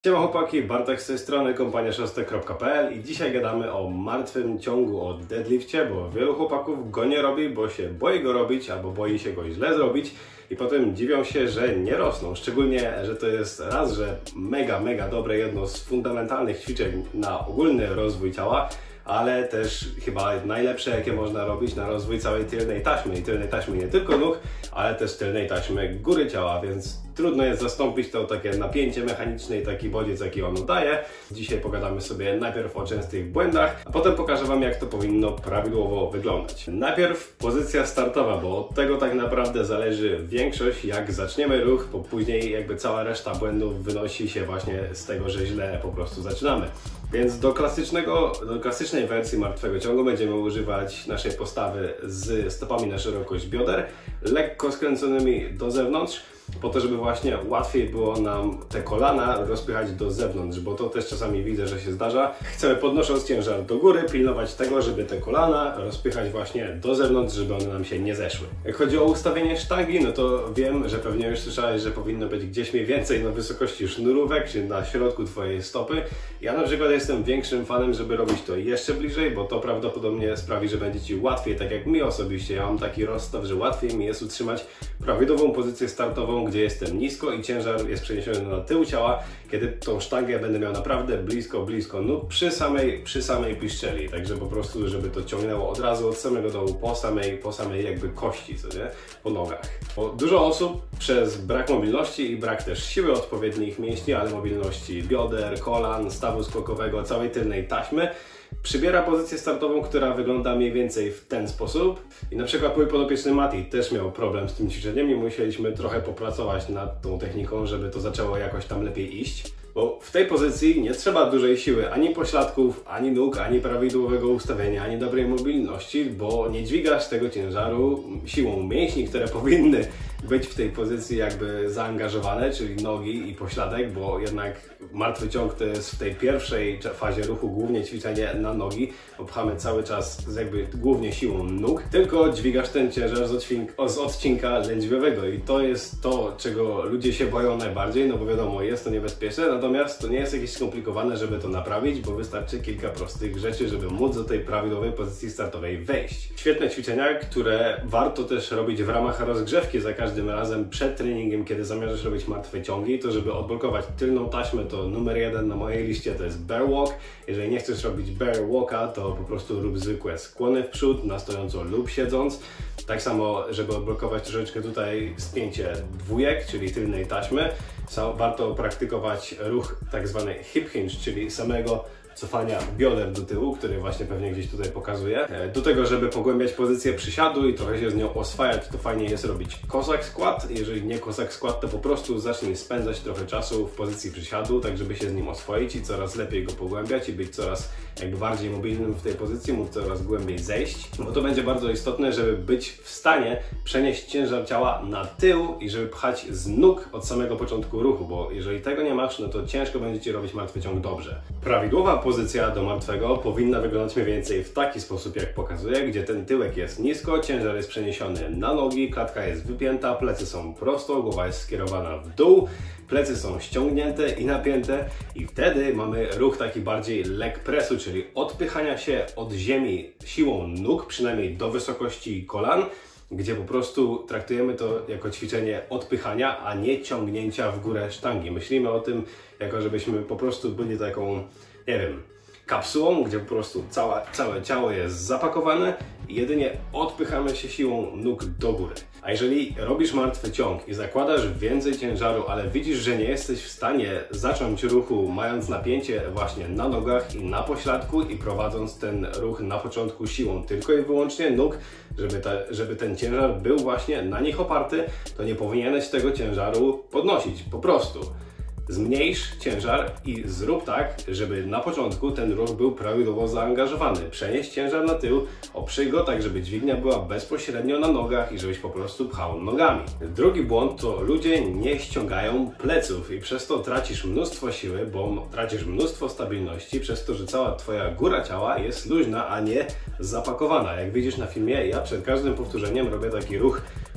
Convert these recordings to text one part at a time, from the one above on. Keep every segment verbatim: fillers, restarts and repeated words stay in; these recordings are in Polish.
Siema chłopaki, Bartek z tej strony, kompania szóstek kropka pe el i dzisiaj gadamy o martwym ciągu, o deadlifcie, bo wielu chłopaków go nie robi, bo się boi go robić albo boi się go źle zrobić i potem dziwią się, że nie rosną. Szczególnie, że to jest raz, że mega, mega dobre, jedno z fundamentalnych ćwiczeń na ogólny rozwój ciała, ale też chyba najlepsze, jakie można robić na rozwój całej tylnej taśmy i tylnej taśmy nie tylko nóg, ale też tylnej taśmy góry ciała, więc trudno jest zastąpić to takie napięcie mechaniczne i taki bodziec, jaki ono daje. Dzisiaj pogadamy sobie najpierw o częstych błędach, a potem pokażę Wam, jak to powinno prawidłowo wyglądać. Najpierw pozycja startowa, bo od tego tak naprawdę zależy większość, jak zaczniemy ruch, bo później jakby cała reszta błędów wynosi się właśnie z tego, że źle po prostu zaczynamy. Więc do klasycznego, do klasycznej wersji martwego ciągu będziemy używać naszej postawy z stopami na szerokość bioder, lekko skręconymi do zewnątrz, po to, żeby właśnie łatwiej było nam te kolana rozpychać do zewnątrz, bo to też czasami widzę, że się zdarza. Chcemy, podnosząc ciężar do góry, pilnować tego, żeby te kolana rozpychać właśnie do zewnątrz, żeby one nam się nie zeszły. Jak chodzi o ustawienie sztangi, no to wiem, że pewnie już słyszałeś, że powinno być gdzieś mniej więcej na wysokości sznurówek, czy na środku Twojej stopy. Ja na przykład jestem większym fanem, żeby robić to jeszcze bliżej, bo to prawdopodobnie sprawi, że będzie Ci łatwiej, tak jak mi osobiście. Ja mam taki rozstaw, że łatwiej mi jest utrzymać prawidłową pozycję startową, gdzie jestem nisko i ciężar jest przeniesiony na tył ciała, kiedy tą sztangę będę miał naprawdę blisko, blisko nóg, przy samej, przy samej piszczeli, także po prostu, żeby to ciągnęło od razu od samego dołu, po samej, po samej jakby kości, co nie? Po nogach. Bo dużo osób przez brak mobilności i brak też siły odpowiednich mięśni, ale mobilności bioder, kolan, stawu skokowego, całej tylnej taśmy, przybiera pozycję startową, która wygląda mniej więcej w ten sposób. I na przykład mój podopieczny Mati też miał problem z tym ćwiczeniem i musieliśmy trochę popracować nad tą techniką, żeby to zaczęło jakoś tam lepiej iść. Bo w tej pozycji nie trzeba dużej siły, ani pośladków, ani nóg, ani prawidłowego ustawienia, ani dobrej mobilności, bo nie dźwigasz tego ciężaru siłą mięśni, które powinny być w tej pozycji jakby zaangażowane, czyli nogi i pośladek, bo jednak martwy ciąg to jest w tej pierwszej fazie ruchu głównie ćwiczenie na nogi. Pchamy cały czas jakby głównie siłą nóg, tylko dźwigasz ten ciężar z, odcinka, z odcinka lędźwiowego i to jest to, czego ludzie się boją najbardziej, no bo wiadomo, jest to niebezpieczne, natomiast to nie jest jakieś skomplikowane, żeby to naprawić, bo wystarczy kilka prostych rzeczy, żeby móc do tej prawidłowej pozycji startowej wejść. Świetne ćwiczenia, które warto też robić w ramach rozgrzewki za każdym razem przed treningiem, kiedy zamierzasz robić martwe ciągi, to żeby odblokować tylną taśmę, to numer jeden na mojej liście to jest bear walk. Jeżeli nie chcesz robić bear walka, to po prostu rób zwykłe skłony w przód, na stojąco lub siedząc. Tak samo, żeby odblokować troszeczkę tutaj spięcie dwójek, czyli tylnej taśmy, warto praktykować ruch tak zwany hip hinge, czyli samego cofania bioder do tyłu, który właśnie pewnie gdzieś tutaj pokazuję. Do tego, żeby pogłębiać pozycję przysiadu i trochę się z nią oswajać, to fajnie jest robić kozak skład. Jeżeli nie kozak skład, to po prostu zacznij spędzać trochę czasu w pozycji przysiadu, tak żeby się z nim oswoić i coraz lepiej go pogłębiać i być coraz jakby bardziej mobilnym w tej pozycji, móc coraz głębiej zejść, bo to będzie bardzo istotne, żeby być w stanie przenieść ciężar ciała na tył i żeby pchać z nóg od samego początku ruchu, bo jeżeli tego nie masz, no to ciężko będzie Ci robić martwy ciąg dobrze. Prawidłowa pozycja do martwego powinna wyglądać mniej więcej w taki sposób, jak pokazuję, gdzie ten tyłek jest nisko, ciężar jest przeniesiony na nogi, klatka jest wypięta, plecy są prosto, głowa jest skierowana w dół, plecy są ściągnięte i napięte i wtedy mamy ruch taki bardziej leg pressu, czyli odpychania się od ziemi siłą nóg, przynajmniej do wysokości kolan, gdzie po prostu traktujemy to jako ćwiczenie odpychania, a nie ciągnięcia w górę sztangi. Myślimy o tym, jako żebyśmy po prostu byli taką, nie wiem, kapsułą, gdzie po prostu cała, całe ciało jest zapakowane i jedynie odpychamy się siłą nóg do góry. A jeżeli robisz martwy ciąg i zakładasz więcej ciężaru, ale widzisz, że nie jesteś w stanie zacząć ruchu mając napięcie właśnie na nogach i na pośladku i prowadząc ten ruch na początku siłą tylko i wyłącznie nóg, żeby, ta, żeby ten ciężar był właśnie na nich oparty, to nie powinieneś tego ciężaru podnosić, po prostu. Zmniejsz ciężar i zrób tak, żeby na początku ten ruch był prawidłowo zaangażowany. Przenieś ciężar na tył, oprzyj go tak, żeby dźwignia była bezpośrednio na nogach i żebyś po prostu pchał nogami. Drugi błąd to ludzie nie ściągają pleców i przez to tracisz mnóstwo siły, bo tracisz mnóstwo stabilności, przez to, że cała Twoja góra ciała jest luźna, a nie zapakowana. Jak widzisz na filmie, ja przed każdym powtórzeniem robię taki ruch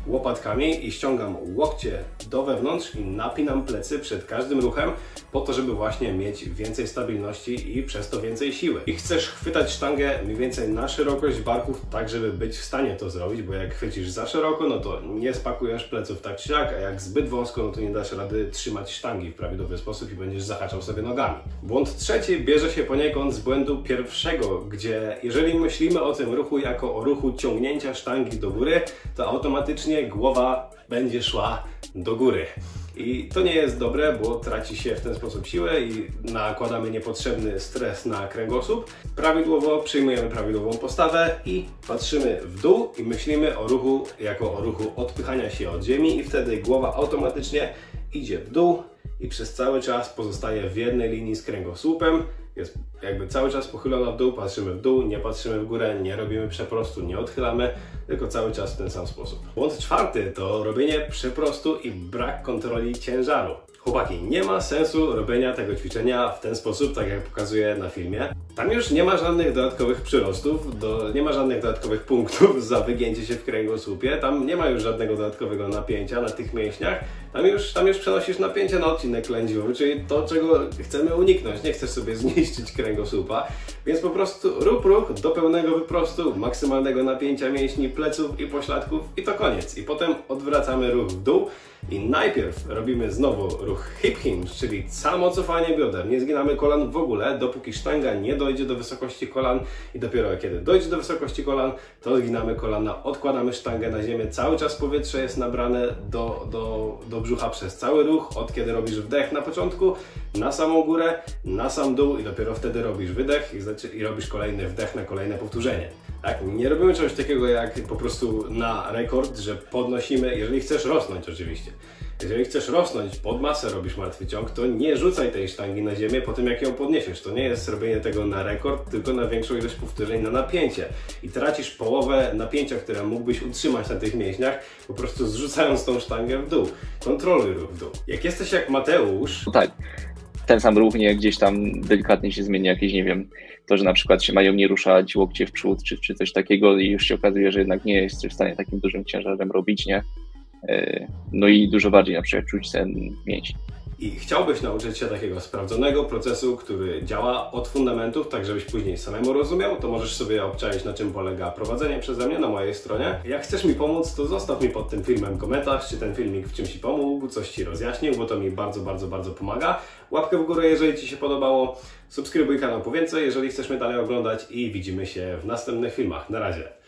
łopatkami i ściągam łokcie do wewnątrz i napinam plecy przed każdym ruchem po to, żeby właśnie mieć więcej stabilności i przez to więcej siły. I chcesz chwytać sztangę mniej więcej na szerokość barków, tak żeby być w stanie to zrobić, bo jak chwycisz za szeroko, no to nie spakujesz pleców tak czy siak, a jak zbyt wąsko, no to nie dasz rady trzymać sztangi w prawidłowy sposób i będziesz zahaczał sobie nogami. Błąd trzeci bierze się poniekąd z błędu pierwszego, gdzie jeżeli myślimy o tym ruchu jako o ruchu ciągnięcia sztangi do góry, to automatycznie głowa będzie szła do góry. I to nie jest dobre, bo traci się w ten sposób siłę i nakładamy niepotrzebny stres na kręgosłup. Prawidłowo przyjmujemy prawidłową postawę i patrzymy w dół i myślimy o ruchu jako o ruchu odpychania się od ziemi i wtedy głowa automatycznie idzie w dół i przez cały czas pozostaje w jednej linii z kręgosłupem. Jest jakby cały czas pochylona w dół, patrzymy w dół, nie patrzymy w górę, nie robimy przeprostu, nie odchylamy, tylko cały czas w ten sam sposób. Błąd czwarty to robienie przeprostu i brak kontroli ciężaru. Chłopaki, nie ma sensu robienia tego ćwiczenia w ten sposób, tak jak pokazuję na filmie. Tam już nie ma żadnych dodatkowych przyrostów, do, nie ma żadnych dodatkowych punktów za wygięcie się w kręgosłupie, tam nie ma już żadnego dodatkowego napięcia na tych mięśniach, tam już, tam już przenosisz napięcie na odcinek lędźwiowy, czyli to, czego chcemy uniknąć. Nie chcesz sobie zniszczyć kręgosłupa, więc po prostu rób ruch do pełnego wyprostu, maksymalnego napięcia mięśni, pleców i pośladków i to koniec. I potem odwracamy ruch w dół i najpierw robimy znowu ruch hip hinge, czyli samo cofanie bioder. Nie zginamy kolan w ogóle, dopóki sztanga nie dojdzie do wysokości kolan i dopiero kiedy dojdzie do wysokości kolan, to zginamy kolana, odkładamy sztangę na ziemię. Cały czas powietrze jest nabrane do, do, do brzucha przez cały ruch, od kiedy robisz wdech na początku, na samą górę, na sam dół i dopiero wtedy robisz wydech i, i robisz kolejny wdech na kolejne powtórzenie. Tak? Nie robimy czegoś takiego jak po prostu na rekord, że podnosimy, jeżeli chcesz rosnąć oczywiście. Jeżeli chcesz rosnąć, pod masę robisz martwy ciąg, to nie rzucaj tej sztangi na ziemię po tym, jak ją podniesiesz. To nie jest robienie tego na rekord, tylko na większą ilość powtórzeń na napięcie. I tracisz połowę napięcia, które mógłbyś utrzymać na tych mięśniach, po prostu zrzucając tą sztangę w dół. Kontroluj ruch w dół. Jak jesteś jak Mateusz... No tak, ten sam ruch nie gdzieś tam delikatnie się zmieni jakieś, nie wiem, to, że na przykład się mają nie ruszać łokcie w przód, czy, czy coś takiego i już się okazuje, że jednak nie jesteś w stanie takim dużym ciężarem robić, nie? No i dużo bardziej na przykład czuć ten mięsień. I chciałbyś nauczyć się takiego sprawdzonego procesu, który działa od fundamentów, tak żebyś później samemu rozumiał, to możesz sobie obczaić, na czym polega prowadzenie przeze mnie na mojej stronie. Jak chcesz mi pomóc, to zostaw mi pod tym filmem komentarz, czy ten filmik w czymś Ci pomógł, coś Ci rozjaśnił, bo to mi bardzo, bardzo, bardzo pomaga. Łapkę w górę, jeżeli Ci się podobało. Subskrybuj kanał po więcej, jeżeli chcesz mnie dalej oglądać i widzimy się w następnych filmach. Na razie.